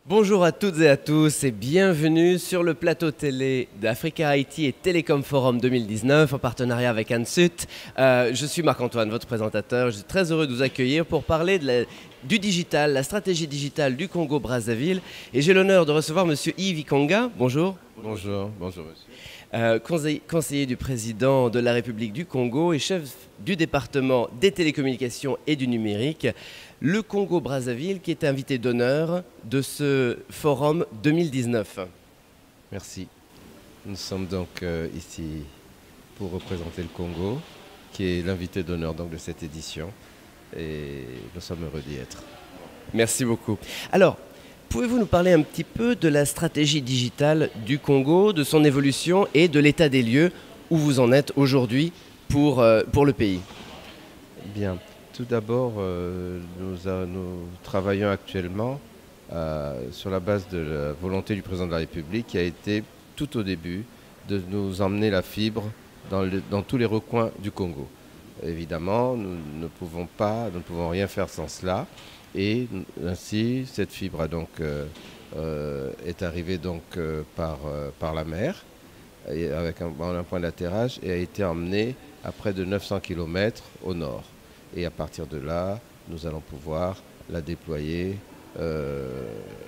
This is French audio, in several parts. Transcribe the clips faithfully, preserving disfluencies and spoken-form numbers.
Bonjour à toutes et à tous et bienvenue sur le plateau télé d'Africa Haïti et Télécom Forum deux mille dix-neuf en partenariat avec Ansut. Euh, je suis Marc-Antoine, votre présentateur. Je suis très heureux de vous accueillir pour parler de la, du digital, la stratégie digitale du Congo-Brazzaville. Et j'ai l'honneur de recevoir Monsieur Yves Ikonga. Bonjour. Bonjour, bonjour monsieur. Euh, conseiller, conseiller du président de la République du Congo et chef du département des télécommunications et du numérique, le Congo-Brazzaville qui est invité d'honneur de ce forum deux mille dix-neuf. Merci. Nous sommes donc euh, ici pour représenter le Congo, qui est l'invité d'honneur donc de cette édition, et nous sommes heureux d'y être. Merci beaucoup. Alors, pouvez-vous nous parler un petit peu de la stratégie digitale du Congo, de son évolution et de l'état des lieux où vous en êtes aujourd'hui pour, euh, pour le pays? Bien. Tout d'abord, euh, nous, a- nous travaillons actuellement euh, sur la base de la volonté du président de la République qui a été tout au début de nous emmener la fibre dans, le- dans tous les recoins du Congo. Évidemment, nous ne pouvons pas, nous ne pouvons rien faire sans cela. Et ainsi, cette fibre a donc, euh, euh, est arrivée donc, euh, par, euh, par la mer, et avec un, un point d'atterrage, et a été emmenée à près de neuf cents kilomètres au nord. Et à partir de là, nous allons pouvoir la déployer euh,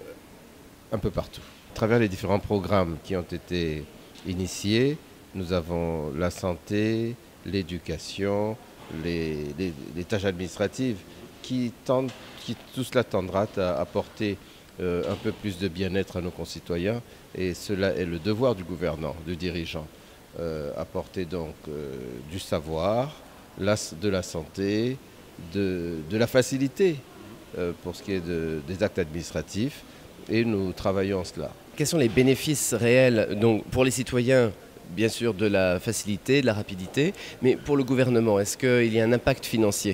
un peu partout. À travers les différents programmes qui ont été initiés, nous avons la santé, l'éducation, les, les- les tâches administratives qui, tendent, qui tout cela tendra à apporter euh, un peu plus de bien-être à nos concitoyens. Et cela est le devoir du gouvernant, du dirigeant. Euh, apporter donc euh, du savoir, la- de la santé, de, de la facilité euh, pour ce qui est de- des actes administratifs, et nous travaillons en cela. Quels sont les bénéfices réels donc, pour les citoyens, bien sûr, de la facilité, de la rapidité, mais pour le gouvernement, est-ce qu'il y a un impact financier?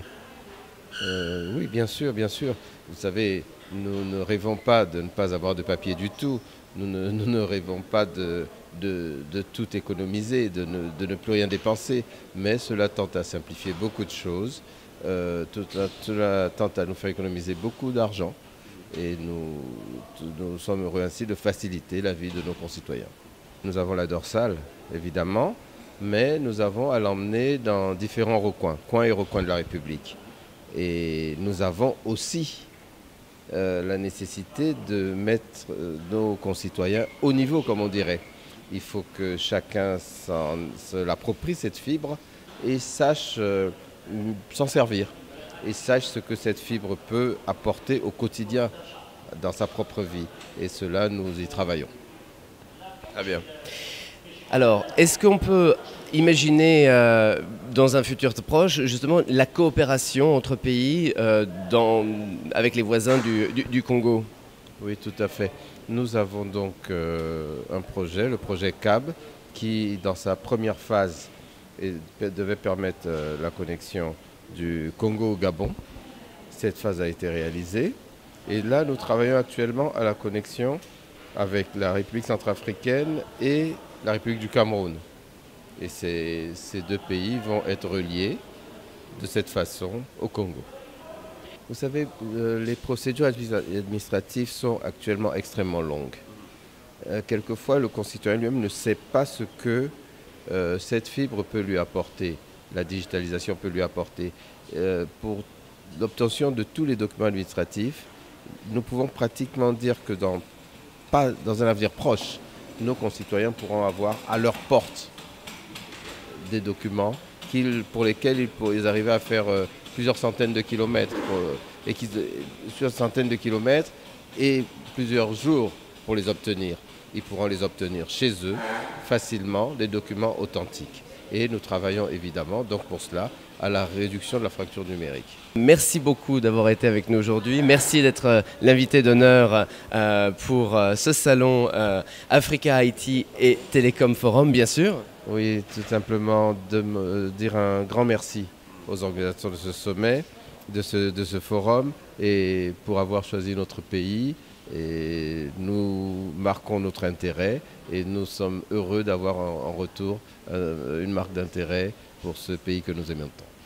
Euh, oui, bien sûr, bien sûr. Vous savez, nous ne rêvons pas de ne pas avoir de papier du tout. Nous ne, nous ne rêvons pas de, de- de tout économiser, de ne, de ne plus rien dépenser. Mais cela tente à simplifier beaucoup de choses. Euh, tout- cela tente à nous faire économiser beaucoup d'argent. Et nous, nous sommes heureux ainsi de faciliter la vie de nos concitoyens. Nous avons la dorsale, évidemment, mais nous avons à l'emmener dans différents recoins, coins et recoins de la République. Et nous avons aussi euh, la nécessité de mettre euh, nos concitoyens au niveau, comme on dirait. Il faut que chacun s'en- se l'approprie, cette fibre, et sache euh, s'en servir. Et sache ce que cette fibre peut apporter au quotidien dans sa propre vie. Et cela, nous y travaillons. Très bien. Alors, est-ce qu'on peut imaginer euh, dans un futur proche justement la coopération entre pays euh, dans- avec les voisins du, du- du Congo? Oui, tout à fait. Nous avons donc euh, un projet, le projet C A B, qui, dans sa première phase, est- devait permettre euh, la connexion du Congo au Gabon. Cette phase a été réalisée. Et là, nous travaillons actuellement à la connexion avec la République centrafricaine et la République du Cameroun. Et ces, ces deux pays vont être reliés de cette façon au Congo. Vous savez, euh, les procédures administra- administratives sont actuellement extrêmement longues. Euh, quelquefois, le concitoyen lui-même ne sait pas ce que euh, cette fibre peut lui apporter, la digitalisation peut lui apporter. Euh, pour l'obtention de tous les documents administratifs, nous pouvons pratiquement dire que dans, pas dans un avenir proche, nos concitoyens pourront avoir à leur porte des documents qu'ils- pour lesquels ils, pour- ils arrivaient à faire euh, plusieurs centaines de kilomètres, pour, euh, et qu'ils- plusieurs centaines de kilomètres et plusieurs jours pour les obtenir. Ils pourront les obtenir chez eux facilement, des documents authentiques. Et nous travaillons évidemment donc pour cela à la réduction de la fracture numérique. Merci beaucoup d'avoir été avec nous aujourd'hui. Merci d'être euh, l'invité d'honneur euh, pour euh, ce salon euh, Africa Haïti et Télécom Forum, bien sûr. Oui, tout simplement de me dire un grand merci aux organisateurs de ce sommet, de ce, de ce forum, et pour avoir choisi notre pays. Et nous marquons notre intérêt et nous sommes heureux d'avoir en, en retour euh, une marque d'intérêt pour ce pays que nous aimons tant.